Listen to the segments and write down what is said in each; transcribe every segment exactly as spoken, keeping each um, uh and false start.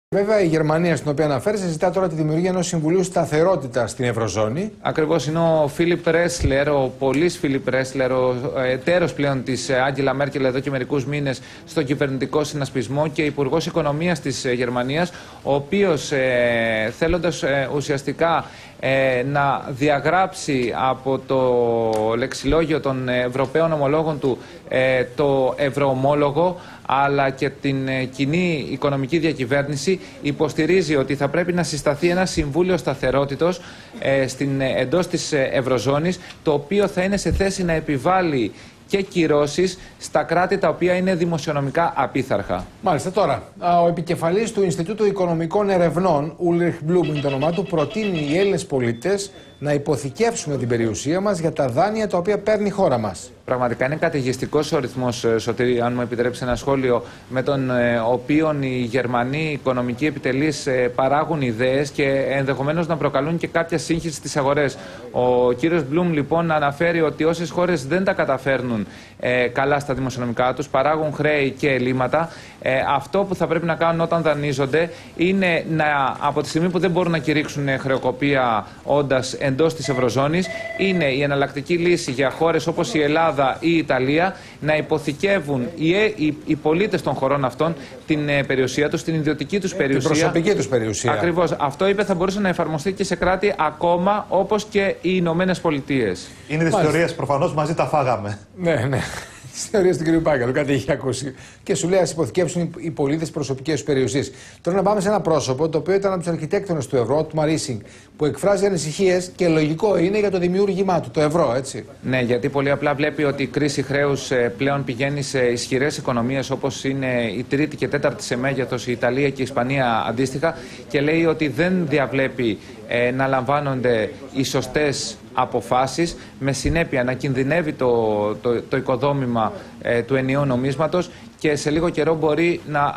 Βέβαια, η Γερμανία, στην οποία αναφέρεσαι, ζητά τώρα τη δημιουργία ενός Συμβουλίου Σταθερότητας στην Ευρωζώνη. Ακριβώς, είναι ο Φίλιπ Ρέσλερ, ο πολύς Φίλιπ Ρέσλερ, ο εταίρος πλέον της Άγγελα Μέρκελ εδώ και μερικούς μήνες στο κυβερνητικό συνασπισμό και υπουργός οικονομίας της Γερμανίας, ο οποίος ε, θέλοντας ε, ουσιαστικά ε, να διαγράψει από το λεξιλόγιο των Ευρωπαίων ομολόγων του ε, το ευρωομόλογο, αλλά και την ε, κοινή οικονομική διακυβέρνηση, υποστηρίζει ότι θα πρέπει να συσταθεί ένα Συμβούλιο Σταθερότητος ε, στην, ε, εντός της ε, Ευρωζώνης, το οποίο θα είναι σε θέση να επιβάλλει και κυρώσεις στα κράτη τα οποία είναι δημοσιονομικά απίθαρχα. Μάλιστα, τώρα, ο επικεφαλής του Ινστιτούτου Οικονομικών Ερευνών, Ulrich Blum είναι το όνομά του, προτείνει οι Έλληνες πολίτες να υποθηκεύσουμε την περιουσία μας για τα δάνεια τα οποία παίρνει η χώρα μας. Πραγματικά είναι καταιγιστικός ο ρυθμός, Σωτήρη, αν μου επιτρέψει ένα σχόλιο, με τον ε, οποίο οι Γερμανοί οικονομικοί επιτελείς ε, παράγουν ιδέες και ενδεχομένως να προκαλούν και κάποια σύγχυση στις αγορές. Ο κύριος Μπλουμ λοιπόν αναφέρει ότι όσες χώρες δεν τα καταφέρνουν ε, καλά στα δημοσιονομικά τους, παράγουν χρέη και ελλείμματα, ε, αυτό που θα πρέπει να κάνουν όταν δανείζονται είναι να, από τη στιγμή που δεν μπορούν να κηρύξουν χρεοκοπία όντας εντός της Ευρωζώνης, είναι η εναλλακτική λύση για χώρες όπως η Ελλάδα ή η Ιταλία να υποθηκεύουν οι, οι, οι πολίτες των χωρών αυτών την ε, περιουσία τους, την ιδιωτική τους περιουσία. Την προσωπική τους περιουσία. Ακριβώς. Αυτό, είπε, θα μπορούσε να εφαρμοστεί και σε κράτη ακόμα όπως και οι Ηνωμένες Πολιτείες. Είναι τις θεωρίες, προφανώς μαζί τα φάγαμε. Ναι, ναι. Τις θεωρίες του κ. Πάγκαλου, κάτι έχει ακούσει. Και σου λέει: ας υποθηκεύσουν οι πολίτες προσωπικές τους περιουσίες. Τώρα να πάμε σε ένα πρόσωπο το οποίο ήταν από τους αρχιτέκτονες του ευρώ, του Μαρίσινγκ, που εκφράζει ανησυχίες και λογικό είναι για το δημιούργημά του, το ευρώ, έτσι. Ναι, γιατί πολύ απλά βλέπει ότι η κρίση χρέους πλέον πηγαίνει σε ισχυρές οικονομίες όπως είναι η τρίτη και τέταρτη σε μέγεθος, η Ιταλία και η Ισπανία αντίστοιχα, και λέει ότι δεν διαβλέπει ε, να λαμβάνονται οι σωστές αποφάσεις, με συνέπεια να κινδυνεύει το, το, το οικοδόμημα ε, του ενιαίου νομίσματος και σε λίγο καιρό μπορεί να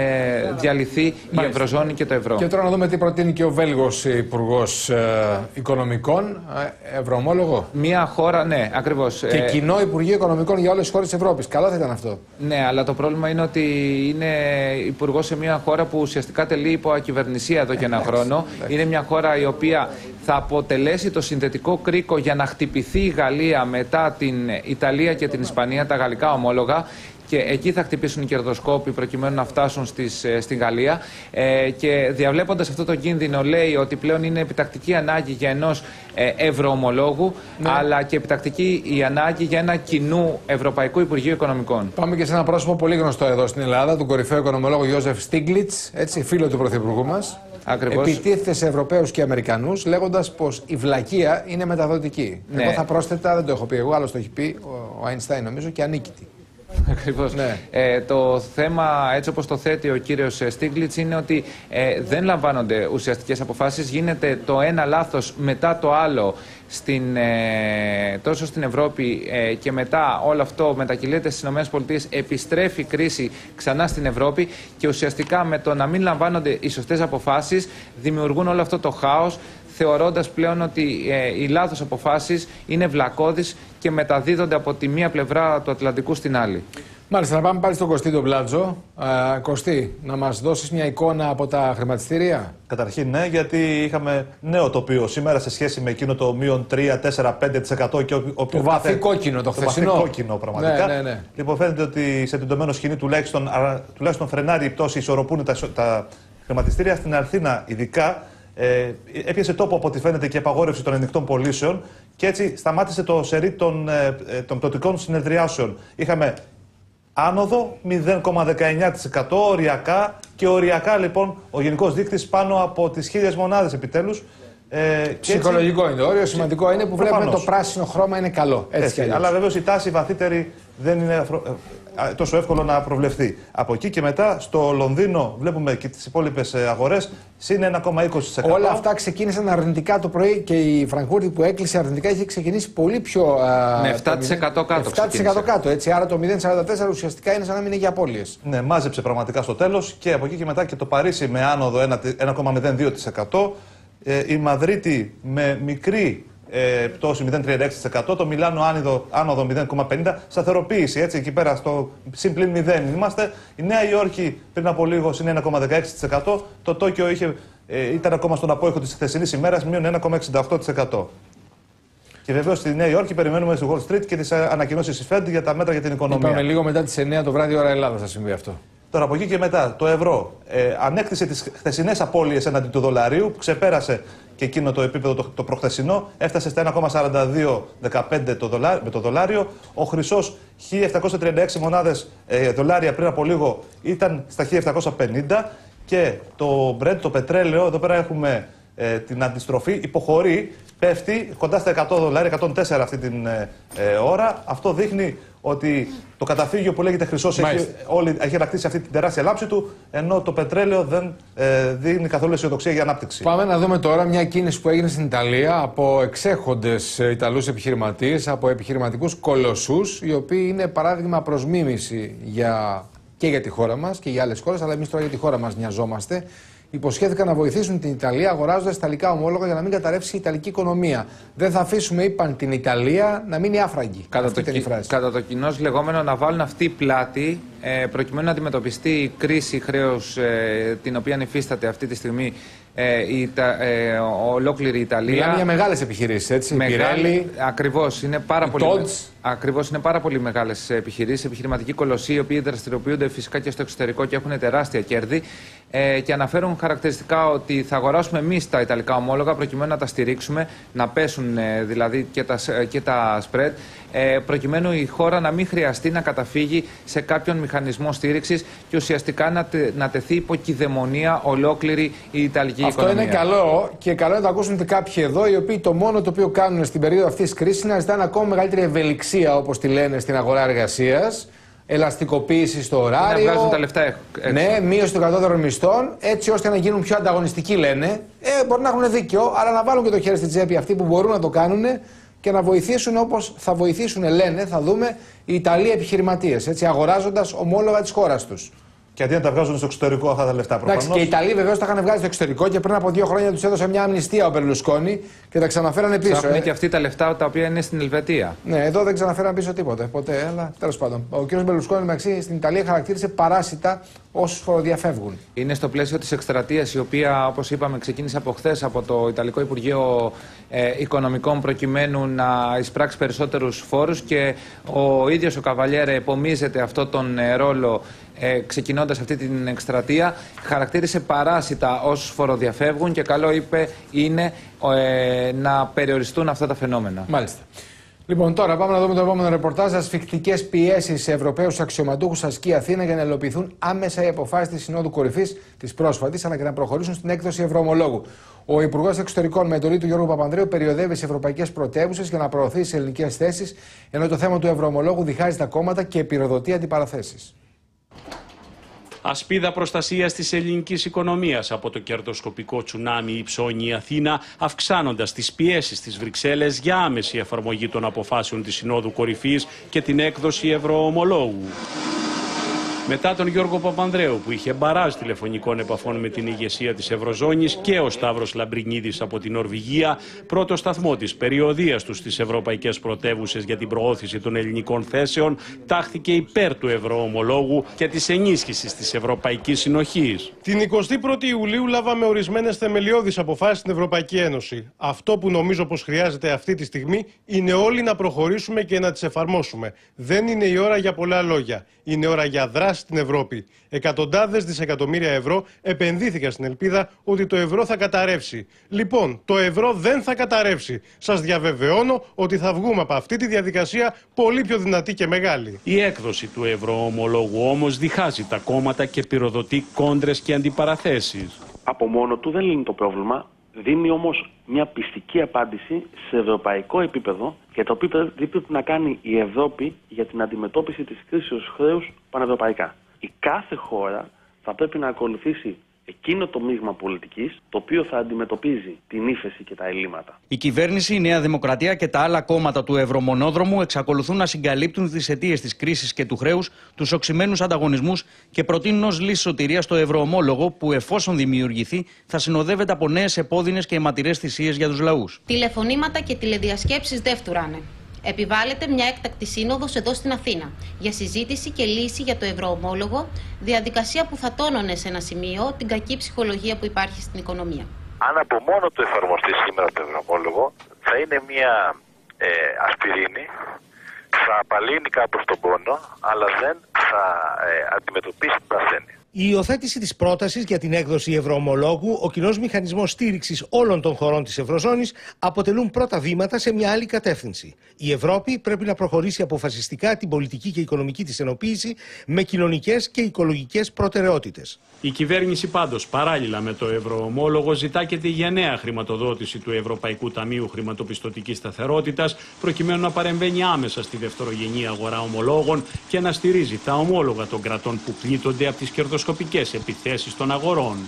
ε, διαλυθεί η Ευρωζώνη και το ευρώ. Και τώρα να δούμε τι προτείνει και ο Βέλγος Υπουργός ε, Οικονομικών, ε, ευρωομόλογο. Μία χώρα, ναι, ακριβώς. Και ε, κοινό Υπουργείο Οικονομικών για όλες τις χώρες της Ευρώπης. Καλό θα ήταν αυτό. Ναι, αλλά το πρόβλημα είναι ότι είναι υπουργός σε μια χώρα που ουσιαστικά τελεί υπό ακυβερνησία εδώ και ένα χρόνο. Είναι μια χώρα η οποία θα αποτελέσει το συνδετικό κρίκο για να χτυπηθεί η Γαλλία μετά την Ιταλία και την Ισπανία, τα γαλλικά ομόλογα. Και εκεί θα χτυπήσουν οι κερδοσκόποι προκειμένου να φτάσουν στις, στην Γαλλία. Ε, και διαβλέποντας αυτό το κίνδυνο, λέει ότι πλέον είναι επιτακτική ανάγκη για ενός ε, ευρωομολόγου, ναι, αλλά και επιτακτική η ανάγκη για ένα κοινού Ευρωπαϊκού Υπουργείου Οικονομικών. Πάμε και σε ένα πρόσωπο πολύ γνωστό εδώ στην Ελλάδα, τον κορυφαίο οικονομολόγο Γιώζεφ Στίγκλιτς, έτσι, φίλο του Πρωθυπουργού μας. Ακριβώς. Επιτίθεται σε Ευρωπαίους και Αμερικανούς, λέγοντας πως η βλακεία είναι μεταδοτική. Ναι. Εγώ θα πρόσθετα, δεν το έχω πει εγώ, άλλος το έχει πει ο Αϊνστάιν νομίζω, και ανίκητη. Ακριβώς. Ναι. Ε, το θέμα, έτσι όπως το θέτει ο κύριος Στίγκλιτς, είναι ότι ε, δεν λαμβάνονται ουσιαστικές αποφάσεις, γίνεται το ένα λάθος μετά το άλλο στην, ε, τόσο στην Ευρώπη ε, και μετά όλο αυτό μετακυλείται στις ΗΠΑ, επιστρέφει η κρίση ξανά στην Ευρώπη και ουσιαστικά με το να μην λαμβάνονται οι σωστές αποφάσεις δημιουργούν όλο αυτό το χάος, θεωρώντας πλέον ότι ε, οι λάθος αποφάσεις είναι βλακώδεις και μεταδίδονται από τη μία πλευρά του Ατλαντικού στην άλλη. Μάλιστα, να πάμε πάλι στον Κωστή τον Πλάτζο. Ε, Κωστή, να μας δώσεις μια εικόνα από τα χρηματιστήρια. Καταρχήν, ναι, γιατί είχαμε νέο τοπίο σήμερα σε σχέση με εκείνο το μείον τρία, τέσσερα, πέντε τοις εκατό και ο, το βαθύ κόκκινο, το χθεσινό. Το βαθύ κόκκινο, πραγματικά. Ναι, ναι, ναι. Λοιπόν, φαίνεται ότι σε τεντωμένο σκηνή τουλάχιστον, τουλάχιστον φρενάρει η πτώση, ισορροπούν τα, τα χρηματιστήρια. Στην Αθήνα, ειδικά, ε, έπιασε τόπο από ό,τι φαίνεται και απαγόρευση των ανοιχτών πωλήσεων και έτσι σταμάτησε το σερί των, ε, των πτωτικών συνεδριάσεων. Είχαμε άνοδο μηδέν κόμμα δεκαεννιά τοις εκατό οριακά και οριακά λοιπόν ο γενικός δείκτης πάνω από τις χίλιες μονάδες επιτέλους. Ε, Ψυχολογικό έτσι, είναι το όριο, σημαντικό είναι που προφανώς βλέπουμε το πράσινο χρώμα είναι καλό. Έτσι, έτσι, αλλά βεβαίως η τάση βαθύτερη δεν είναι τόσο εύκολο να προβλεφθεί. Από εκεί και μετά στο Λονδίνο βλέπουμε και τις υπόλοιπες αγορές συν ένα κόμμα είκοσι τοις εκατό. Όλα αυτά ξεκίνησαν αρνητικά το πρωί και η Φραγκφούρτη που έκλεισε αρνητικά είχε ξεκινήσει πολύ πιο. Με επτά τοις εκατό κάτω. επτά τοις εκατό κάτω, έτσι. Άρα το μηδέν κόμμα σαράντα τέσσερα ουσιαστικά είναι σαν να μην είναι για απώλειες. Ναι, μάζεψε πραγματικά στο τέλος και από εκεί και μετά και το Παρίσι με άνοδο ένα κόμμα μηδέν δύο τοις εκατό. Η Μαδρίτη με μικρή ε, πτώση μηδέν κόμμα τριάντα έξι τοις εκατό. Το Μιλάνο άνοδο, άνοδο μηδέν κόμμα πενήντα τοις εκατό. Σταθεροποίηση, έτσι, εκεί πέρα στο συμπλήν μηδέν είμαστε. Η Νέα Υόρκη πριν από λίγο είναι ένα κόμμα δεκαέξι τοις εκατό. Το Τόκιο είχε, ε, ήταν ακόμα στον απόϊχο της χθεσινής ημέρας, μείον ένα κόμμα εξήντα οκτώ τοις εκατό. Και βεβαίως στη Νέα Υόρκη περιμένουμε στη Wall Street και τις ανακοινώσεις της Fed για τα μέτρα για την οικονομία. Είπαμε λίγο μετά τις εννιά το βράδυ ώρα Ελλάδα θα συμβεί αυτό. Τώρα από εκεί και μετά το ευρώ ε, ανέκτησε τις χθεσινές απώλειες έναντι του δολαρίου, που ξεπέρασε και εκείνο το επίπεδο το, το προχθεσινό, έφτασε στα ένα κόμμα σαράντα δύο δεκαπέντε το δολάριο, με το δολάριο. Ο χρυσός χίλια επτακόσιες τριάντα έξι μονάδες ε, δολάρια πριν από λίγο ήταν στα χίλια επτακόσια πενήντα και το Brent, το πετρέλαιο, εδώ πέρα έχουμε ε, την αντιστροφή, υποχωρεί, πέφτει κοντά στα εκατό δολάρια, εκατόν τέσσερα αυτή την ε, ε, ώρα. Αυτό δείχνει ότι το καταφύγιο που λέγεται χρυσός έχει, έχει ανακτήσει αυτή την τεράστια λάμψη του, ενώ το πετρέλαιο δεν ε, δίνει καθόλου αισιοδοξία για ανάπτυξη. Πάμε να δούμε τώρα μια κίνηση που έγινε στην Ιταλία από εξέχοντες Ιταλούς επιχειρηματίες, από επιχειρηματικούς κολοσσούς, οι οποίοι είναι παράδειγμα προς μίμηση για, και για τη χώρα μας και για άλλες χώρες, αλλά εμείς τώρα για τη χώρα μας νοιαζόμαστε. Υποσχέθηκαν να βοηθήσουν την Ιταλία αγοράζοντας ιταλικά ομόλογα για να μην καταρρεύσει η ιταλική οικονομία. Δεν θα αφήσουμε, είπαν, την Ιταλία να μείνει άφραγγη. Κατά το, κι, κατά το κοινώς λεγόμενο να βάλουν αυτή πλάτη ε, προκειμένου να αντιμετωπιστεί η κρίση χρέους ε, την οποία υφίσταται αυτή τη στιγμή ε, η, ε, ολόκληρη η Ιταλία. Μιλάμε για μεγάλες επιχειρήσεις, έτσι. Μεγάλη, ακριβώς, είναι πάρα πολύ. Ακριβώς, είναι πάρα πολύ μεγάλες επιχειρήσεις, επιχειρηματικοί κολοσσοί, οι οποίοι δραστηριοποιούνται φυσικά και στο εξωτερικό και έχουν τεράστια κέρδη ε, και αναφέρουν χαρακτηριστικά ότι θα αγοράσουμε εμείς τα ιταλικά ομόλογα προκειμένου να τα στηρίξουμε, να πέσουν ε, δηλαδή και τα, και τα spread, ε, προκειμένου η χώρα να μην χρειαστεί να καταφύγει σε κάποιον μηχανισμό στήριξης και ουσιαστικά να, τε, να τεθεί υπό κυδαιμονία ολόκληρη η ιταλική Αυτό οικονομία. Είναι καλό και καλό να το ακούσουν και κάποιοι εδώ, οι οποίοι το μόνο το οποίο κάνουν στην περίοδο αυτής της κρίσης είναι να ζητάνε ακόμα μεγαλύτερη ευελιξία, όπως τη λένε, στην αγορά εργασίας, ελαστικοποίηση στο ωράριο. Να βγάζουν τα λεφτά έξω. Ναι, μείωση των κατώτερων μισθών, έτσι ώστε να γίνουν πιο ανταγωνιστικοί, λένε. Ε, μπορεί να έχουν δίκιο, αλλά να βάλουν και το χέρι στη τσέπη αυτοί που μπορούν να το κάνουν και να βοηθήσουν όπως θα βοηθήσουν, λένε, θα δούμε, οι Ιταλοί επιχειρηματίες, έτσι, αγοράζοντας ομόλογα της χώρας τους. Και αντί να τα βγάζουν στο εξωτερικό αυτά τα λεφτά, προφανώς. Εντάξει, και οι Ιταλοί βεβαίως τα είχαν βγάλει στο εξωτερικό και πριν από δύο χρόνια τους έδωσε μια αμνηστία ο Μπερλουσκόνη και τα ξαναφέρανε πίσω. Ψάχνουν ε. και αυτοί τα λεφτά τα οποία είναι στην Ελβετία. Ναι, εδώ δεν ξαναφέραν πίσω τίποτε. Ποτέ, αλλά τέλος πάντων. Ο κ. Μπερλουσκόνη μεταξύ στην Ιταλία χαρακτήρισε παράσιτα όσους φοροδιαφεύγουν. Είναι στο πλαίσιο της εκστρατείας, η οποία, όπως είπαμε, ξεκίνησε από χθες από το Ιταλικό Υπουργείο ε, Οικονομικών, προκειμένου να εισπράξει περισσότερους φόρους και ο ίδιος ο Καβαλιέρε επομίζεται αυτό τον ε, ρόλο. Ε, ξεκινώντας αυτή την εκστρατεία, χαρακτήρισε παράσιτα όσους φοροδιαφεύγουν και καλό, είπε, είναι ε, να περιοριστούν αυτά τα φαινόμενα. Μάλιστα. Λοιπόν, τώρα πάμε να δούμε το επόμενο ρεπορτάζ. Ασφικτικές πιέσεις σε Ευρωπαίους αξιωματούχους ασκεί η Αθήνα για να υλοποιηθούν άμεσα οι αποφάσεις της Συνόδου Κορυφής της πρόσφατης, αλλά και να προχωρήσουν στην έκδοση ευρωομολόγου. Ο Υπουργός Εξωτερικών με εντολή του Γιώργου Παπανδρέου περιοδεύει σε ευρωπαϊκές πρωτεύουσες για να προωθήσει ελληνικές θέσεις, ενώ το θέμα του ευρωομολόγου διχάζει τα κόμματα και πυροδοτεί αντιπαραθέσεις. Ασπίδα προστασίας της ελληνικής οικονομίας από το κερδοσκοπικό τσουνάμι υψώνει η Αθήνα, αυξάνοντας τις πιέσεις στις Βρυξέλλες για άμεση εφαρμογή των αποφάσεων της Συνόδου Κορυφής και την έκδοση ευρωομολόγου. Μετά τον Γιώργο Παπανδρέου, που είχε μπαράζ τηλεφωνικών επαφών με την ηγεσία της Ευρωζώνης, και ο Σταύρος Λαμπρινίδης από την Νορβηγία, πρώτο σταθμό της περιοδείας του στις ευρωπαϊκές πρωτεύουσες για την προώθηση των ελληνικών θέσεων, τάχθηκε υπέρ του ευρωομολόγου και της ενίσχυσης της Ευρωπαϊκής Συνοχής. Την εικοστή πρώτη Ιουλίου λάβαμε ορισμένες θεμελιώδεις αποφάσεις στην Ευρωπαϊκή Ένωση. Αυτό που νομίζω πως χρειάζεται αυτή τη στιγμή είναι όλοι να προχωρήσουμε και να τις εφαρμόσουμε. Δεν είναι η ώρα για πολλά λόγια. Είναι ώρα για δράση στην Ευρώπη. Εκατοντάδες δισεκατομμύρια ευρώ επενδύθηκαν στην ελπίδα ότι το ευρώ θα καταρρεύσει. Λοιπόν, το ευρώ δεν θα καταρρεύσει. Σας διαβεβαιώνω ότι θα βγούμε από αυτή τη διαδικασία πολύ πιο δυνατή και μεγάλη. Η έκδοση του ευρωομολόγου όμως διχάζει τα κόμματα και πυροδοτεί κόντρες και αντιπαραθέσεις. Από μόνο του δεν λύνει το πρόβλημα. Δίνει όμως μια πιστική απάντηση σε ευρωπαϊκό επίπεδο για το οποίο τι πρέπει να κάνει η Ευρώπη για την αντιμετώπιση της κρίσης χρέους πανευρωπαϊκά. Η κάθε χώρα θα πρέπει να ακολουθήσει εκείνο το μείγμα πολιτικής το οποίο θα αντιμετωπίζει την ύφεση και τα ελλείμματα. Η κυβέρνηση, η Νέα Δημοκρατία και τα άλλα κόμματα του Ευρωμονόδρομου εξακολουθούν να συγκαλύπτουν τις αιτίες της κρίσης και του χρέους, τους οξυμένους ανταγωνισμούς και προτείνουν ως λύση σωτηρίας το ευρωομόλογο που, εφόσον δημιουργηθεί, θα συνοδεύεται από νέες επώδυνες και αιματηρές θυσίες για τους λαούς. Τηλεφωνήματα και τηλεδιασκέψεις δεν φτουράνε. Επιβάλλεται μια έκτακτη σύνοδος εδώ στην Αθήνα για συζήτηση και λύση για το ευρωομόλογο, διαδικασία που θα τόνωνε σε ένα σημείο την κακή ψυχολογία που υπάρχει στην οικονομία. Αν από μόνο του εφαρμοστεί σήμερα το ευρωομόλογο, θα είναι μια ε, ασπιρίνη, θα απαλύνει κάπως τον πόνο, αλλά δεν θα ε, αντιμετωπίσει την ασθένεια. Η υιοθέτηση της πρότασης για την έκδοση ευρωομολόγου, ο κοινός μηχανισμός στήριξης όλων των χωρών της Ευρωζώνης αποτελούν πρώτα βήματα σε μια άλλη κατεύθυνση. Η Ευρώπη πρέπει να προχωρήσει αποφασιστικά την πολιτική και οικονομική της ενοποίηση με κοινωνικές και οικολογικές προτεραιότητες. Η κυβέρνηση πάντως, παράλληλα με το ευρωομόλογο, ζητά και τη γενναία χρηματοδότηση του Ευρωπαϊκού Ταμείου Χρηματοπιστωτικής Σταθερότητας, προκειμένου να παρεμβαίνει άμεσα στη δευτερογενή αγορά ομολόγων και να στηρίζει τα ομόλογα των κρατών που πλήττονται από τις κερδοσκοπικές επιθέσεις των αγορών.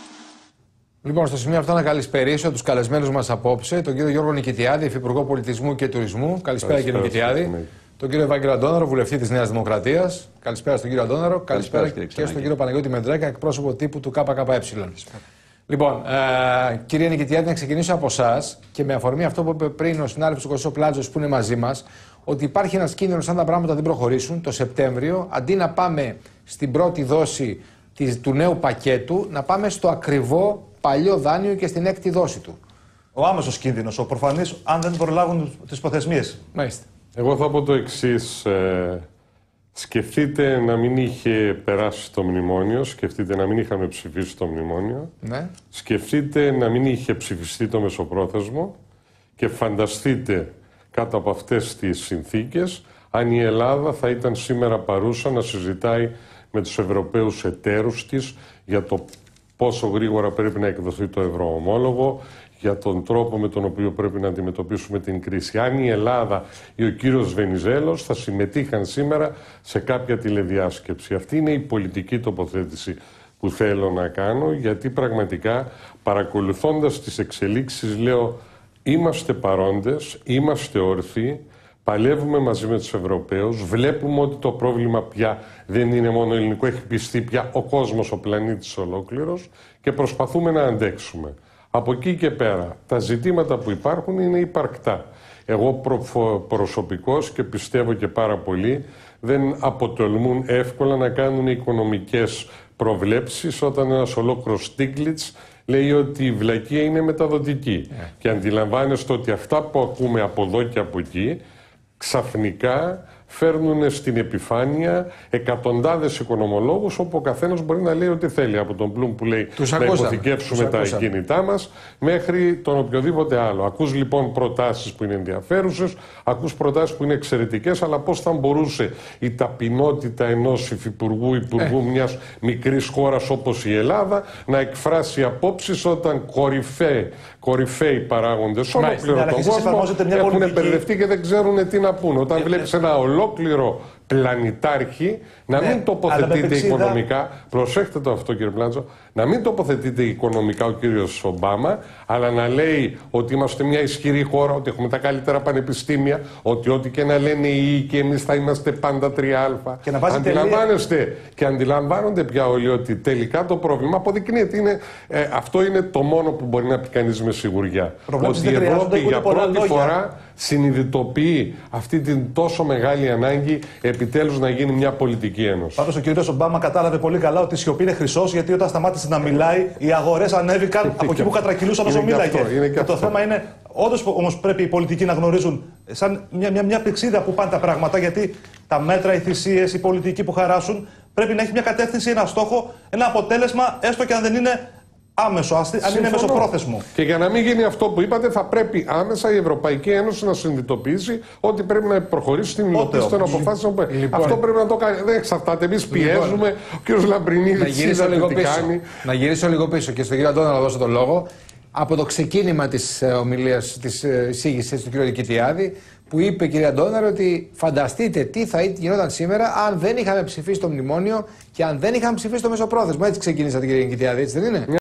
Λοιπόν, στο σημείο αυτό να καλησπερίσω τους καλεσμένους μας απόψε, τον κύριο Γιώργο Νικητιάδη, Υφυπουργό Πολιτισμού και Τουρισμού. Καλησπέρα, κύριε Νικητιάδη. Τον κύριο Ευάγγελο Αντώναρο, βουλευτή της Νέας Δημοκρατίας. Καλησπέρα στον κύριο Αντώναρο. Καλησπέρα, Καλησπέρα και στον κύριο Παναγιώτη Μεντρέκα, εκπρόσωπο τύπου του ΚΚΕ. Λοιπόν, ε, κύριε Νικητιάδη, να ξεκινήσω από εσάς και με αφορμή αυτό που είπε πριν ο συνάδελφος Κωστό Πλάτζος που είναι μαζί μας, ότι υπάρχει ένας κίνδυνος αν τα πράγματα δεν προχωρήσουν το Σεπτέμβριο, αντί να πάμε στην πρώτη δόση της, του νέου πακέτου, να πάμε στο ακριβό παλιό δάνειο και στην έκτη δόση του. Ο άμεσος κίνδυνος, ο προφανής, αν δεν προλάβουν τις προθεσμίες. Μάλιστα. Εγώ θα πω το εξής. Ε, σκεφτείτε να μην είχε περάσει το μνημόνιο, σκεφτείτε να μην είχαμε ψηφίσει το μνημόνιο, ναι. Σκεφτείτε να μην είχε ψηφιστεί το μεσοπρόθεσμο και φανταστείτε κάτω από αυτές τις συνθήκες αν η Ελλάδα θα ήταν σήμερα παρούσα να συζητάει με τους Ευρωπαίους εταίρους της για το πόσο γρήγορα πρέπει να εκδοθεί το ευρωομόλογο, για τον τρόπο με τον οποίο πρέπει να αντιμετωπίσουμε την κρίση. Αν η Ελλάδα ή ο κύριος Βενιζέλος θα συμμετείχαν σήμερα σε κάποια τηλεδιάσκεψη. Αυτή είναι η πολιτική τοποθέτηση που θέλω να κάνω, γιατί πραγματικά παρακολουθώντας τις εξελίξεις λέω είμαστε παρόντες, είμαστε όρθιοι, παλεύουμε μαζί με τους Ευρωπαίους, βλέπουμε ότι το πρόβλημα πια δεν είναι μόνο ελληνικό, έχει πιστεί πια ο κόσμος, ο πλανήτης ολόκληρος και προσπαθούμε να αντέξουμε. Από εκεί και πέρα, τα ζητήματα που υπάρχουν είναι υπαρκτά. Εγώ προ, προσωπικώς και πιστεύω και πάρα πολύ δεν αποτολμούν εύκολα να κάνουν οικονομικές προβλέψεις όταν ένας ολόκληρος Στίγκλιτς λέει ότι η βλακεία είναι μεταδοτική. Yeah. Και αντιλαμβάνεστε ότι αυτά που ακούμε από εδώ και από εκεί ξαφνικά φέρνουν στην επιφάνεια εκατοντάδες οικονομολόγους όπου ο καθένας μπορεί να λέει ό,τι θέλει. Από τον Πλουμ που λέει τους να ακούσαμε. Υποθηκεύσουμε τους τα ακούσαμε. Κινητά μας μέχρι τον οποιοδήποτε άλλο. Ακούς λοιπόν προτάσεις που είναι ενδιαφέρουσες, ακούς προτάσεις που είναι εξαιρετικές, αλλά πώς θα μπορούσε η ταπεινότητα ενός υφυπουργού υπουργού ε. μιας μικρής χώρας όπως η Ελλάδα να εκφράσει απόψεις όταν κορυφαίοι, κορυφαίοι παράγοντες ολόκληρο τον κόσμο έχουν μπερδευτεί και δεν ξέρουν τι να πούνε. Όταν βλέπεις ένα ολόκληρο πλανητάρχη να ναι, μην τοποθετείται οικονομικά, προσέχτε το αυτό κύριε Πλάτζο, να μην τοποθετείται οικονομικά ο κύριος Ομπάμα, αλλά να λέει ότι είμαστε μια ισχυρή χώρα, ότι έχουμε τα καλύτερα πανεπιστήμια, ότι ό,τι και να λένε οι οίκοι εμείς θα είμαστε πάντα τρία α. Και να αντιλαμβάνεστε τελεία. Και αντιλαμβάνονται πια όλοι ότι τελικά το πρόβλημα αποδεικνύεται. Είναι, ε, αυτό είναι το μόνο που μπορεί να πει κανείς με σιγουριά. Ότι η Ευρώπη για πρώτη λόγια. φορά συνειδητοποιεί αυτή την τόσο μεγάλη ανάγκη επιτέλους να γίνει μια πολιτική ένωση. Πάντως ο κύριος Ομπάμα κατάλαβε πολύ καλά ότι η σιωπή είναι χρυσός, γιατί όταν σταμάτησε να μιλάει οι αγορές ανέβηκαν από εκεί που κατρακυλούσαν όσο μίλαγε. Και, και το θέμα είναι, όντως όμως πρέπει οι πολιτικοί να γνωρίζουν σαν μια, μια, μια πηξίδα που πάνε τα πράγματα, γιατί τα μέτρα, οι θυσίες, οι πολιτικοί που χαράσουν πρέπει να έχει μια κατεύθυνση, ένα στόχο, ένα αποτέλεσμα, έστω και αν δεν είναι άμεσο, αν είναι μεσοπρόθεσμο. Και για να μην γίνει αυτό που είπατε, θα πρέπει άμεσα η Ευρωπαϊκή Ένωση να συνειδητοποιήσει ότι πρέπει να προχωρήσει στην υλοποίηση των αποφάσεων. Λοιπόν, αυτό πρέπει να το κάνει. Δεν εξαρτάται. Εμείς πιέζουμε. Λοιπόν, ο κ. Λαμπρινίδης είδατε τι κάνει. Να γυρίσω λίγο πίσω και στον κύριο Αντώνα να δώσω τον λόγο. Από το ξεκίνημα της ομιλίας, της εισήγησης του κ. Νικητιάδη, που είπε η κυρία Ντόναρ ότι φανταστείτε τι θα γινόταν σήμερα αν δεν είχαμε ψηφίσει το μνημόνιο και αν δεν είχαμε ψηφίσει το μεσοπρόθεσμο. Έτσι ξεκινήσατε, κύριε Νικητιάδη, έτσι δεν είναι?